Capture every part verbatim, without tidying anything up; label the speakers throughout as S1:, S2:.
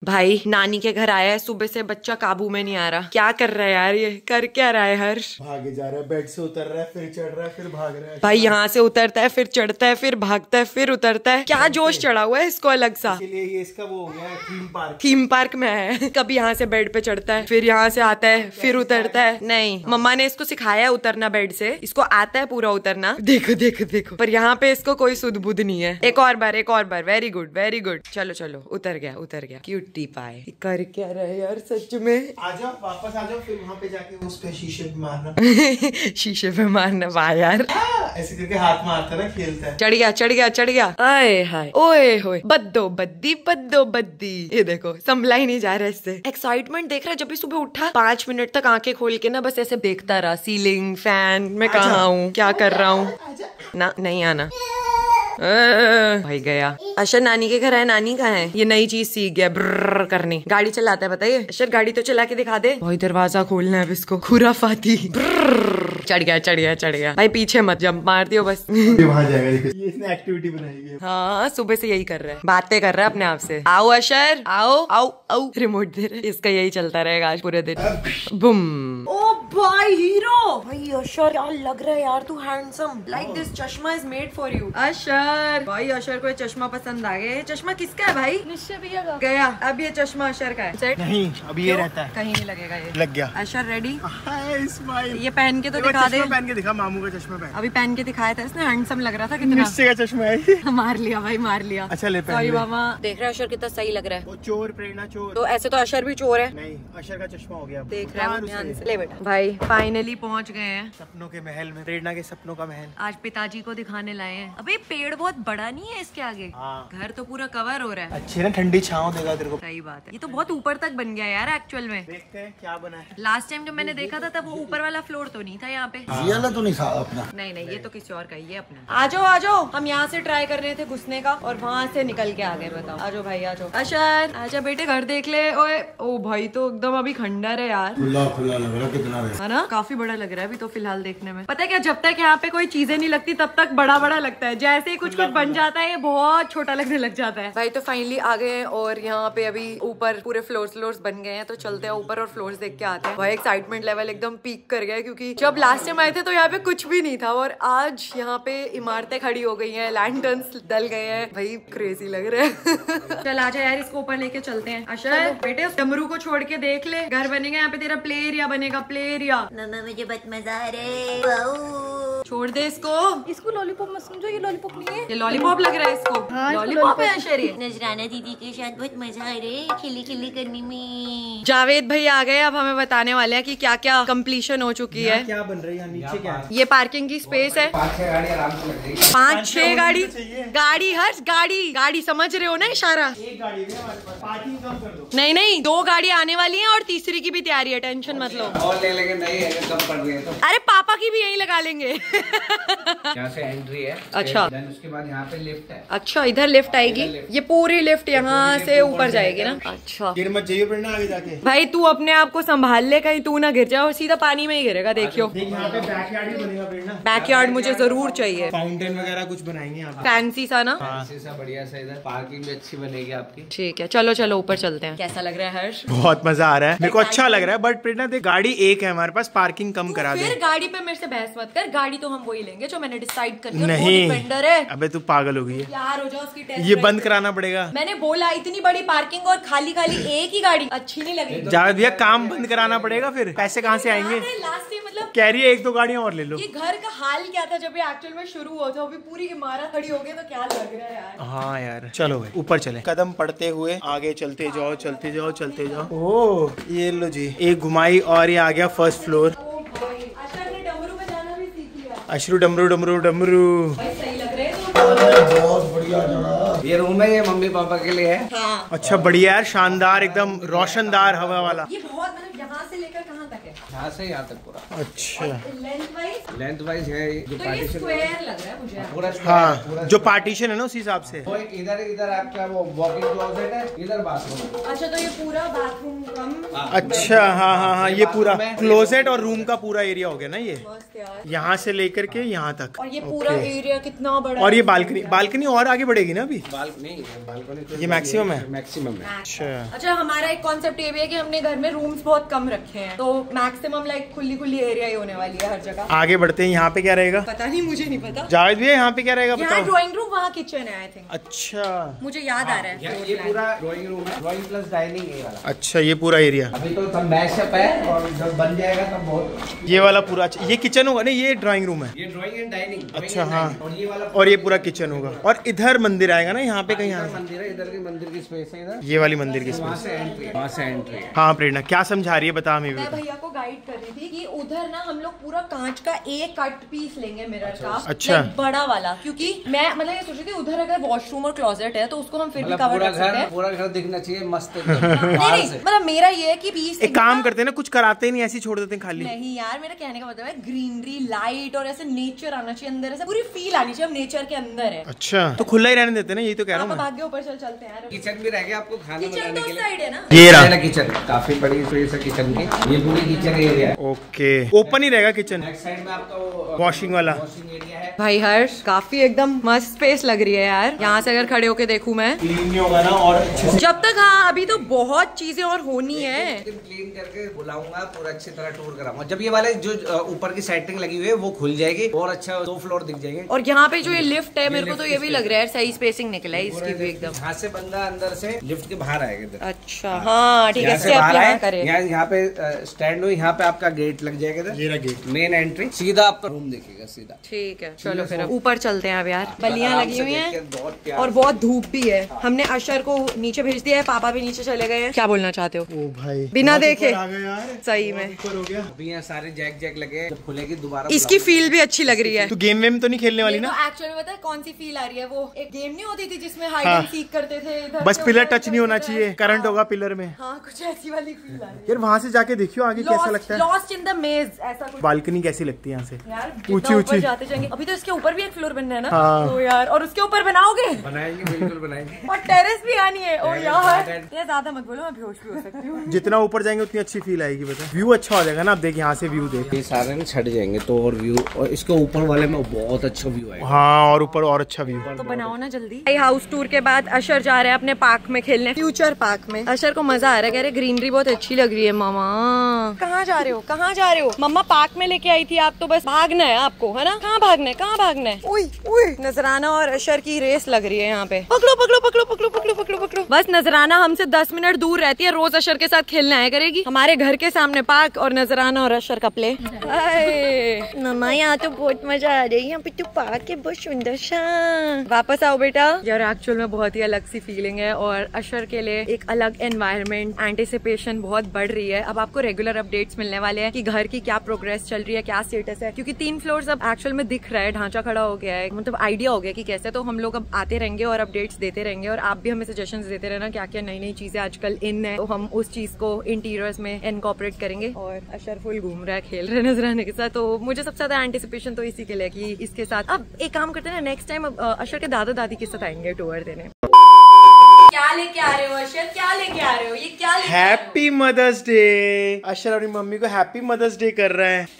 S1: भाई नानी के घर आया है सुबह से, बच्चा काबू में नहीं आ रहा। क्या कर रहा है यार, ये कर क्या रहा है हर्ष?
S2: भागे जा रहा है, बेड से उतर रहा है, फिर चढ़ रहा है, फिर भाग रहा है।
S1: भाई यहाँ से उतरता है, फिर चढ़ता है, फिर भागता है, फिर उतरता है। क्या जोश चढ़ा हुआ है इसको अलग सा।
S2: इसलिए ये इसका वो हो गया है थीम पार्क।
S1: थीम पार्क में है। कभी यहाँ से बेड पे चढ़ता है, फिर यहाँ से आता है, फिर उतरता है। नहीं, मम्मा ने इसको सिखाया है उतरना बेड से, इसको आता है पूरा उतरना। देखो देखो देखो, पर यहाँ पे इसको कोई सुध बुध नहीं है। एक और बार, एक और बार। Very good very good. चलो चलो, उतर गया उतर गया। क्यूटी पाए। कर क्या रहे यार सच में।
S2: आ जाओ वापस आ जाओ, फिर वहाँ पे जाके उस पे शीशे पे मारना।
S1: शीशे पे मारना, वाह यार।
S2: ऐसे करके हाथ मारता ना, खेलता है।
S1: चढ़ गया चढ़ गया चढ़ गया। आए हाय ओए होए, बद्दो बद्दी बद्दो बद्दी। ये देखो संभला ही नहीं जा रहा इससे। एक्साइटमेंट देख रहा है। जब भी सुबह उठा पांच मिनट तक आंखें खोल के ना बस ऐसे देखता रहा, सीलिंग फैन, मैं कहाँ हूँ, क्या कर रहा हूँ। ना नहीं आना। भाई गया। अशर नानी के घर है, नानी कहाँ है? ये नई चीज सीख गया ब्रर करनी। गाड़ी चलाता है बताइए। अशर गाड़ी तो चला के दिखा दे। भाई दरवाजा खोलना है अब इसको। खुराफाती। चढ़ गया चढ़ गया चढ़ गया। भाई पीछे मत जंप मार दियो बस।
S2: वहाँ जाएगा। ये इसने एक्टिविटी बनाई है।
S1: हाँ सुबह से यही कर रहा है, बातें कर रहा है अपने आप से। आओ अशर आओ आओ आओ। रिमोट दे रहे। इसका यही चलता रहेगा आज पूरे दिन। बुम। ओ भाई हीरो। भाई अशर क्या लग रहा है यार तू, हैंडसम। लाइक दिस चश्मा is made for you. Ashar भाई, अशर को ये चश्मा पसंद आ गया। ये चश्मा किसका है भाई? निश्चय भैया का। गया अब ये चश्मा अशर का है।
S2: नहीं अब ये रहता है,
S1: कहीं नहीं लगेगा ये।
S2: लग गया।
S1: अशर रेडी?
S2: स्माइल।
S1: ये पहन के तो दिखा दे।
S2: पहन के दिखा, मामू का चश्मा पहन।
S1: अभी पहन के दिखाया था इसने, हैंडसम लग रहा था कितना।
S2: निश्चय का चश्मा है।
S1: मार लिया भाई मार लिया।
S2: अच्छा ले
S1: सॉरी मामा। देख रहा है अशर कितना सही लग रहा है।
S2: वो चोर प्रेरणा चोर।
S1: तो ऐसे तो अशर भी चोर है।
S2: नहीं अशर का चश्मा हो गया।
S1: देख रहा है ध्यान से। ले बेटा। भाई फाइनली पहुंच गए हैं
S2: सपनों के महल में, प्रेरणा के सपनों का महल।
S1: आज पिताजी को दिखाने लाए हैं। अबे पेड़ बहुत बड़ा नहीं है इसके आगे।
S2: हाँ।
S1: घर तो पूरा कवर हो रहा है।
S2: अच्छी ना ठंडी छांव देगा तेरे को।
S1: सही बात है। ये तो बहुत ऊपर तक बन गया यार एक्चुअल में।
S2: देखते हैं क्या बना है।
S1: लास्ट टाइम जब मैंने देखा था तब वो ऊपर वाला फ्लोर तो नहीं था यहाँ पे।
S2: जियाला तो नहीं था अपना।
S1: नहीं नहीं ये तो किसी और का ही है अपना। आ जाओ आ जाओ। हम यहाँ से ट्राई कर रहे थे घुसने का और वहाँ से निकल के आ गए। बताओ आ जाओ भाई आ जाओ। अशर आजा बेटे घर देख ले। ओए ओ भाई तो एकदम अभी खंडर है यार।
S2: खुला खुला लग रहा कितना
S1: है ना, काफी बड़ा लग रहा है अभी तो फिलहाल देखने में। पता है क्या, जब तक यहाँ पे कोई चीजें नहीं लगती तब तक बड़ा बड़ा लगता है। जैसे ही कुछ कुछ बन जाता है ये बहुत छोटा लगने लग जाता है। भाई तो फाइनली आ गए और यहाँ पे अभी ऊपर पूरे फ्लोर्स फ्लोर्स बन गए हैं। तो चलते हैं ऊपर और फ्लोर्स देख के आते हैं। भाई एक्साइटमेंट लेवल एकदम पीक कर गया क्योंकि जब लास्ट टाइम आए थे तो यहाँ पे कुछ भी नहीं था और आज यहाँ पे इमारतें खड़ी हो गई हैं, लैंटर्न्स डल गए हैं। भाई क्रेजी लग रहा है। चल आजा यार इसको ऊपर लेके चलते हैं। अशर बेटे उस डमरू को छोड़ के देख ले, घर बनेगा यहाँ पे तेरा प्ले एरिया बनेगा। Play area.
S3: मम्मा मुझे बहुत मजा आ रहा है।
S1: छोड़ दे इसको।
S3: इसको लॉलीपॉप मत समझो, ये लॉलीपॉप नहीं है।
S1: ये लॉलीपॉप लग रहा है इसको।
S3: हाँ,
S1: लॉलीपॉप है अशर ये।
S3: नजराना दीदी के साथ बहुत मजा आ रहा है खिली खिली करने में।
S1: जावेद भाई आ गए, अब हमें बताने वाले हैं कि क्या क्या कंप्लीशन हो चुकी है।
S2: क्या बन रही है नीचे? क्या है?
S1: ये पार्किंग की स्पेस है।
S4: पाँच छह गाड़ी आराम से लग जाएगी।
S1: पाँच छह गाड़ी गाड़ी हर्ष गाड़ी गाड़ी समझ रहे हो ना इशारा।
S2: एक गाड़ी है हमारे पास, पार्किंग कम कर दो।
S1: नहीं नहीं दो गाड़ी आने वाली हैं और तीसरी की भी तैयारी है, टेंशन मत लो।
S4: और ले लेंगे, नहीं अगर कम पड़ रही है तो।
S1: अरे पापा की भी यहीं लगा लेंगे।
S4: यहाँ से एंट्री है।
S1: अच्छा।
S4: देन उसके बाद यहाँ पे लिफ्ट है।
S1: अच्छा इधर लिफ्ट आएगी। ये पूरी लिफ्ट यहाँ से ऊपर जाएगी ना। अच्छा
S2: गिर मत जाइए प्रेरणा आगे जाके।
S1: भाई तू अपने आप को संभाल ले, कहीं तू ना गिर जाए और सीधा पानी में ही गिरेगा। देखियो
S2: यहाँ पे बैकयार्ड भी बनेगा प्रेरणा।
S1: बैकयार्ड मुझे जरूर चाहिए।
S2: फाउंटेन वगैरह कुछ बनाएंगे यहाँ पे।
S1: फैंसी सा ना।
S4: ऐसे सा बढ़िया सा, इधर पार्किंग भी अच्छी बनेगी आपकी।
S1: ठीक है चलो चलो ऊपर चलते हैं। कैसा लग रहा है हर्ष?
S2: बहुत मजा आ रहा है, मेरे को अच्छा लग रहा है। बट प्रेरणा देख गाड़ी एक है हमारे पास, पार्किंग कम करा दे।
S1: फिर गाड़ी पे मेरे से बहस मत कर। गाड़ी तो हम वही लेंगे जो मैंने डिसाइड कर लिया।
S2: नहीं
S1: डिफेंडर है।
S2: अबे तू पागल हो गई है
S1: यार हो जाओ उसकी टेस्ट।
S2: ये बंद कराना पड़ेगा।
S1: मैंने बोला इतनी बड़ी पार्किंग और खाली खाली एक ही गाड़ी अच्छी नहीं लगी।
S2: जावेद भैया काम बंद कराना पड़ेगा, फिर पैसे कहाँ से आएंगे?
S1: लास्ट में मतलब
S2: कह रही है एक दो गाड़ियाँ और ले लो।
S1: ये घर का हाल क्या था जब ये एक्चुअल में शुरू हुआ था, अभी पूरी इमारत खड़ी हो गई तो क्या लग रहा है यार।
S2: हाँ यार चलो भाई ऊपर चले, कदम पड़ते हुए आगे चलते जाओ चलते जाओ चलते जाओ। ओह ये लो जी, एक घुमाई और ये आ गया फर्स्ट फ्लोर। अशरू डमरू डमरू डमरू।
S1: सही लग रहे हैं।
S2: बहुत बढ़िया जगह।
S4: ये रूम है, ये मम्मी पापा के लिए है।
S1: हाँ।
S2: अच्छा बढ़िया यार, शानदार एकदम रोशनदार हवा वाला।
S1: ये बहुत मतलब यहाँ से लेकर कहाँ तक है?
S4: यहाँ से यहाँ तक पूरा।
S2: अच्छा,
S1: लेंथ वाइज
S4: लेंथ वाइज है जो
S1: तो ये
S4: पार्टीशन
S1: स्क्वायर लग रहा है मुझे।
S4: पूरा
S2: हाँ, जो पार्टीशन है ना उसी हिसाब से।
S4: वो एक इधर इधर आपका वो वॉकिंग क्लोजेट है, इधर बाथरूम।
S1: अच्छा, तो ये पूरा बाथरूम कम।
S2: अच्छा, हाँ हाँ हाँ, ये पूरा क्लोजेट और रूम का पूरा एरिया हो गया ना ये,
S1: मस्त यार।
S2: यहाँ से लेकर के यहाँ तक।
S1: और ये पूरा एरिया कितना बड़ा
S2: और
S1: है।
S2: ये बालकनी, बालकनी और आगे बढ़ेगी ना अभी?
S4: बालकनी बालकनी
S2: ये मैक्सिमम है?
S4: मैक्सिमम है।
S2: अच्छा
S1: अच्छा, हमारा एक कॉन्सेप्ट ये भी है कि हमने घर में रूम्स बहुत कम रखे हैं, तो मैक्सिमम लाइक खुली खुली एरिया ही होने वाली है हर जगह।
S2: आगे बढ़ते हैं, यहाँ पे क्या रहेगा?
S1: पता नहीं, मुझे नहीं पता।
S2: जावेद भैया यहाँ पे क्या रहेगा
S1: यहाँ
S2: बताओ?
S1: ड्राइंग रूम, वहाँ किचन है आई थिंक।
S2: अच्छा
S1: मुझे याद आ रहा है।
S4: ये पूरा ड्राइंग रूम है, ड्राइंग प्लस डाइनिंग ये वाला।
S2: अच्छा, ये पूरा एरिया
S4: अभी तो सब मैशअप है और जब बन जाएगा तब बहुत।
S2: ये वाला पूरा। अच्छा, ये किचन होगा ना? ये ड्राइंग रूम है।
S4: ये ड्राइंग एंड डाइनिंग।
S2: अच्छा हाँ,
S4: और ये वाला
S2: और ये पूरा किचन होगा। और इधर मंदिर आएगा ना यहाँ पे कहीं?
S4: इधर
S2: यहाँ
S4: मंदिर है, इधर की मंदिर की स्पेस है इधर।
S2: ये वाली मंदिर की
S4: वहाँ
S2: स्पेस।
S4: से एंट्री है, वहाँ से एंट्री है।
S2: हाँ प्रेरणा, क्या समझा रही है बता हमें भी।
S1: मैं भैया को गाइड कर रही थी कि उधर ना हम लोग पूरा कांच का एक कट पीस लेंगे मिरर का।
S2: अच्छा।
S1: like बड़ा वाला, क्योंकि मैं मतलब ये सोच रही थी उधर अगर वॉशरूम और क्लोजेट है तो उसको हम फिर भी
S4: मतलब
S1: कवर
S4: पूरा
S1: कर सकते
S4: घर
S1: हैं।
S4: पूरा घर दिखना चाहिए मस्त
S1: नहीं
S4: एकदम। बाहर
S1: नहीं,
S4: से।
S1: मतलब मेरा ये है कि पीस
S2: एक काम करते हैं ना, कुछ कराते ही नहीं, ऐसे ही छोड़ देते हैं खाली।
S1: नहीं यार, मेरा कहने का मतलब है ग्रीनरी, लाइट और ऐसे नेचर आना चाहिए अंदर, ऐसे पूरी फील आनी चाहिए, हम नेचर के अंदर है।
S2: अच्छा, तो खुला ही रहने देते हैं ना, यही तो कह रहा
S1: आप
S2: हूँ मैं।
S1: भाग्य ऊपर चल चलते हैं यार।
S4: किचन भी रह गया आपको खाना
S1: किचन
S4: बनाने
S1: तो
S4: के
S1: उस
S4: लिए।
S1: साइड है ना।
S2: ये रहा
S4: है ना किचन, काफी बड़ी स्पेस है किचन की। ये पूरी किचन एरिया है।
S2: ओके, ओपन ही रहेगा किचन।
S4: नेक्स्ट साइड में आपका वो
S2: वॉशिंग वाला
S4: वॉशिंग एरिया है।
S1: भाई हर्ष, काफी एकदम मस्त स्पेस लग रही है यार। यहाँ से अगर खड़े होके देखूं मैं,
S2: क्लीन नहीं होगा ना और अच्छे से।
S1: जब तक, हाँ अभी तो बहुत चीजें और होनी है।
S4: क्लीन करके बुलाऊंगा, पूरा अच्छी तरह टूर कराऊंगा। जब ये वाले जो अ, ऊपर की सेटिंग लगी हुई है वो खुल जाएगी और अच्छा दो फ्लोर दिख जाएंगे।
S1: और यहाँ पे जो ये लिफ्ट है, मेरे को तो ये भी लग रहा है सही स्पेसिंग निकला है इसकी भी एकदम।
S4: यहाँ से बंदा अंदर से लिफ्ट के बाहर आएगा इधर।
S1: अच्छा हाँ ठीक है,
S4: यहाँ से
S1: स्टेप
S4: बाहर
S1: यहाँ
S4: आए,
S1: करे।
S4: यहाँ यहाँ पे स्टैंड हो, यहाँ पे आपका गेट लग जाएगा इधर।
S2: ये रहा गेट।
S4: मेन एंट्री, सीधा आपका रूम देखेगा सीधा।
S1: ठीक है, चलो फिर अब ऊपर चलते हैं अब यार। बलियां
S4: आराम
S1: लगी
S4: से
S1: हुई
S4: देख
S1: हैं
S4: के बहुत प्यार
S1: और बहुत धूप भी है। हमने अशर को नीचे भेज दिया है, पापा भी नीचे चले गए हैं। क्या बोलना चाहते हो?
S2: ओ भाई,
S1: बिना
S2: बहुत
S1: देखे।
S2: ऊपर आ गए यार,
S1: सही में
S2: ऊपर हो गया।
S4: अभी यहाँ सारे जैक जैक लगे, जब खुलेगी दोबारा
S1: इसकी फील भी अच्छी लग रही है।
S2: तो गेम वेम तो नहीं खेलने वाली ना?
S1: एक्चुअली पता है कौन सी फील आ रही है? वो एक गेम नहीं होती थी जिसमें हाइड
S2: हाँ।
S1: एंड सीक करते थे, इधर
S2: बस
S1: से
S2: पिलर
S1: उधर,
S2: टच नहीं होना
S1: इधर से
S2: चाहिए,
S1: उधर।
S2: करंट
S1: हाँ।
S2: होगा पिलर में।
S1: हाँ, कुछ ऐसी वाली फील आ रही है।
S2: यार वहाँ से जाके देखियो आगे कैसा लगता है।
S1: लॉस्ट इन द मेज, ऐसा कुछ।
S2: बालकनी कैसी लगती है यहाँ से?
S1: यार
S2: ऊंची
S1: ऊंची ऊंची
S2: ऊंची।
S1: जाते जाएंगे। अभी तो इसके ऊपर भी एक फ्लोर बनना है ना।
S2: हाँ।
S1: ओ यार, और उसके ऊपर बनाओगे?
S4: बनाएंगे, बिल्कुल बनाएंगे।
S1: और टेरेस भी आनी है। ओ यार,
S4: garden।
S1: ये ज्यादा मत बोलो, मैं बेहोश भी हो सकती हूँ।
S2: जितना ऊपर जाएंगे उतनी अच्छी फील आएगी। बता, व्यू अच्छा हो जाएगा ना। अब देख यहाँ से व्यू देख।
S4: ये सारे ना छट जाएंगे तो और व्यू, और इसके ऊपर वाले में बहुत अच्छा व्यू आएगा।
S2: हाँ, और ऊपर और अच्छा व्यू।
S1: तो बनाओ ना जल्दी। हाउस टूर के बाद अशर जा रहे हैं अपने पार्क में खेलने, फ्यूचर पार्क में। अशर को मजा आ रहा है, कह रहे ग्रीनरी बहुत अच्छी लग रही है। मामा कहाँ जा रहे हो? कहाँ जा रहे हो? मम्मा पार्क में लेके आई थी, आप तो बस भागना है आपको, है ना? कहाँ भागना है? कहाँ भागना है? उई उई, नजराना और अशर की रेस लग रही है यहाँ पे। पकड़ो पकड़ो पकड़ो पकड़ो पकड़ो पकड़ो पकड़ो। बस नजराना हमसे दस मिनट दूर रहती है, रोज अशर के साथ खेलने आया करेगी। हमारे घर के सामने पार्क और नजराना और अशर का प्ले। मम्मा यहाँ तो बहुत मजा आ रही है, यहाँ पे तो पार्क है बहुत सुंदर सा। वापस आओ बेटा। यार एक्चुअल में बहुत ही अलग सी फीलिंग है और अशर के लिए एक अलग एनवायरनमेंट, एंटिसिपेशन बहुत बढ़ रही है। अब आपको रेगुलर अपडेट्स मिलने वाले हैं कि घर की क्या प्रोग्रेस चल रही है, क्या स्टेटस है, क्योंकि तीन फ्लोर्स अब एक्चुअल में दिख रहा है, ढांचा खड़ा हो गया है, मतलब आइडिया हो गया कि कैसे। तो हम लोग अब आते रहेंगे और अपडेट्स देते रहेंगे और आप भी हमें सजेशंस देते रहना क्या क्या नई नई चीजें आजकल इन है, तो हम उस चीज को इंटीरियर्स में इनकॉर्पोरेट करेंगे। और अशर फुल घूम रहा है, खेल रहे नजर आने के साथ, तो मुझे सबसे ज्यादा एंटिसिपेशन तो इसी के लिए कि इसके साथ अब एक काम करते हैं ना, नेक्स्ट टाइम अशर के दादा दादी के साथ आएंगे टूर देने। क्या लेके आ रहे हो अशर? क्या लेके आ रहे हो? ये क्या लेके
S2: हैप्पी मदर्स डे। अशर अपनी मम्मी को हैप्पी मदर्स डे कर रहा है।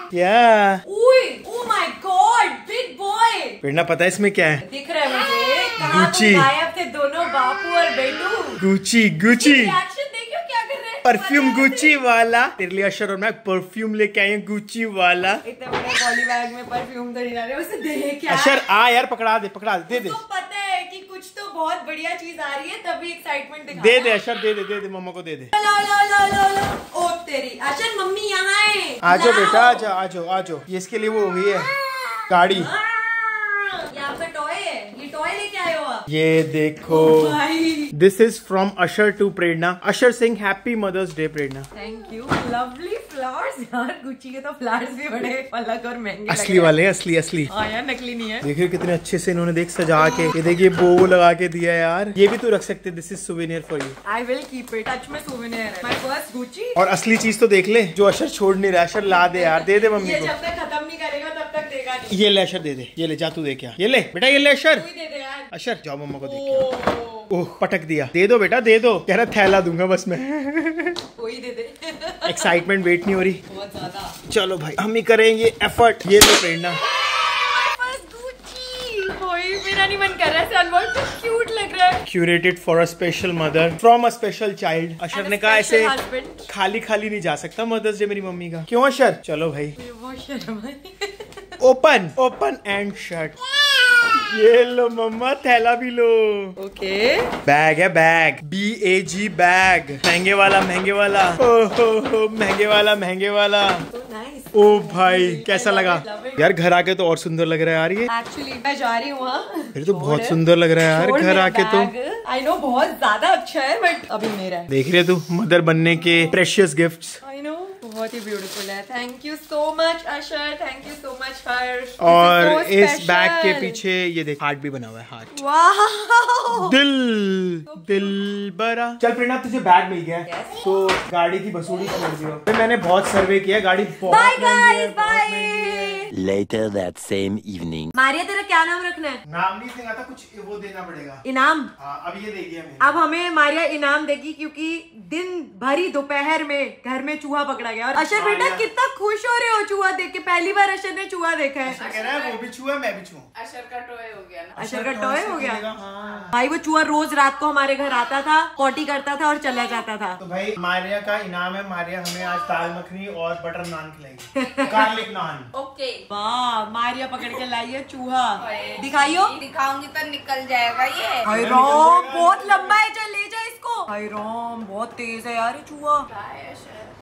S2: या
S1: oh my god, big boy.
S2: Prerna पता है इसमें क्या है?
S1: दिख रहा है मुझे। कहाँ
S2: गुच्ची।
S1: तुम गायब थे दोनों, बापू और बेटू।
S2: गुची गुची
S1: रिएक्शन देखियो क्या कर रहे हैं।
S2: परफ्यूम गुची वाला। तेरे लिए अशर और मैं परफ्यूम लेके आए हैं गुची वाला।
S1: इतने बड़े पॉली बैग में परफ्यूम तो नहीं डाले, उसे दे क्या।
S2: अशर आ यार, पकड़ा दे पकड़ा दे, दे दे
S1: तो पता है कि कुछ तो बहुत बढ़िया चीज आ रही है, तभी एक्साइटमेंट दिखा।
S2: दे दे अशर, दे दे दे दे मम्मा को दे दे।
S1: लो लो लो लो लो। ओ तेरी अशर, मम्मी यहाँ है।
S2: आ जाओ बेटा, आ जाओ आ जाओ आ जाओ। ये इसके लिए वो हो गई है गाड़ी।
S1: ये आपका टॉय है, ये टॉय लेके आए लाए हो आप?
S2: ये देखो, this is from Ashar to Prerna. Ashar Singh happy mother's day Prerna.
S1: Thank you. Lovely flowers यार, गुच्ची के तो फ्लावर्स भी बड़े अलग और महंगे
S2: असली वाले, असली असली।
S1: हाँ यार, नकली नहीं है।
S2: देखिए कितने अच्छे से इन्होंने देख सजा के, ये देखिए बो लगा के दिया यार। ये भी तू रख सकते, this is souvenir for you.
S1: I will keep it, touch में सुवेनियर है। My first Gucci.
S2: और असली चीज तो देख ले, जो अशर छोड़ नहीं रहा। अशर ला दे यार, दे दे मम्मी
S1: ये
S2: को।
S1: जब तक खत्म नहीं करेगा तब तक देगा नहीं।
S2: ये ले अशर, दे दे। ये ले, जा तू दे क्या। ये ले बेटा, ये ले अशर।
S1: तू ही दे दे यार।
S2: अशर जाओ मम्मा को देख के। ओह पटक दिया। दे दो बेटा, दे दो। कह रहा थैला दूंगा बस मैं।
S1: कोई दे दे।
S2: एक्साइटमेंट वेट नहीं हो रही।
S1: बहुत ज्यादा।
S2: चलो भाई, हम ही करेंगे एफर्ट। ये लो प्रेरणा।
S1: कोई मेरा नहीं मन कर रहा है, सनवर्ड तो क्यूट लग रहा है।
S2: Curated for a special mother from a special child. Ashar ने कहा ऐसे
S1: husband.
S2: खाली खाली नहीं जा सकता मदर्स डे मेरी मम्मी का। क्यों अशर? चलो भाई,
S1: बहुत शर्म है।
S2: Open open and shut. ये लो मम्मा, थैला भी लो।
S1: ओके।
S2: बैग है, bag, B A G bag. महंगे वाला, महंगे वाला। ओहो महंगे वाला, महंगे वाला। ओ भाई, कैसा लगा यार? घर आके तो और सुंदर लग रहा है यार ये।
S1: एक्चुअली मैं जा रही हूँ वहाँ।
S2: फिर तो बहुत सुंदर लग रहा है यार घर आके तो।
S1: आई नो बहुत ज्यादा अच्छा है, बट अभी मेरा है।
S2: देख रहे तू, मदर बनने के प्रेशियस गिफ्ट्स।
S1: आई नो, बहुत ही ब्यूटीफुल है। Thank you so much Ashar, thank you so much Harsh.
S2: और so इस बैग के पीछे ये देख, हार्ट भी बना हुआ है। हार्ट,
S1: वाह,
S2: दिल, दिल बरा। चल प्रेरणा, तुझे बैग मिल गया है, तो गाड़ी की बसूड़ी छोड़ दियो। मैंने बहुत सर्वे किया, गाड़ी बहुत महंगी है, बहुत महंगी है।
S5: Later that same evening.
S1: Maria तेरा क्या नाम रखना है?
S2: नाम नहीं देगा तो कुछ वो देना पड़ेगा,
S1: इनाम।
S2: हाँ, अब ये देगी हमें।
S1: अब हमें मारिया इनाम देगी, क्योंकि दिन भरी दोपहर में घर में चूहा पकड़ा गया। और अशर बेटा कितना खुश हो रहे हो चूहा देख के? पहली बार अशर ने चूहा देखा है।
S2: कह रहा है वो भी छुआ, मैं भी छुआ।
S6: अशर का टॉय हो गया ना।
S1: अशर का टॉय हो गया।
S2: हाँ।
S1: भाई वो चूहा रोज रात को हमारे घर आता था, पॉटी करता था और चला जाता था।
S2: तो भाई मारिया का इनाम है, मारिया हमें आज दाल मखनी और बटर नान खिलाएगी। गार्लिक नान।
S6: ओके।
S1: वाह, मारिया पकड़ के लाई है चूहा। दिखाइयो।
S6: दिखाऊंगी तो निकल जाएगा ये।
S1: हाय राम, बहुत लंबा है, चल ले जा इसको। हाय राम, बहुत तेज है यार ये चूहा।